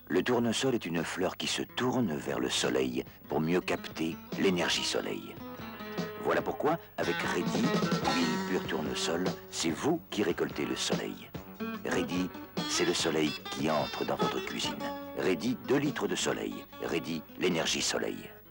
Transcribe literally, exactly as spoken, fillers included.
Le tournesol est une fleur qui se tourne vers le soleil pour mieux capter l'énergie soleil. Voilà pourquoi, avec Reddy, huile pure tournesol, c'est vous qui récoltez le soleil. Reddy, c'est le soleil qui entre dans votre cuisine. Reddy, deux litres de soleil. Reddy, l'énergie soleil.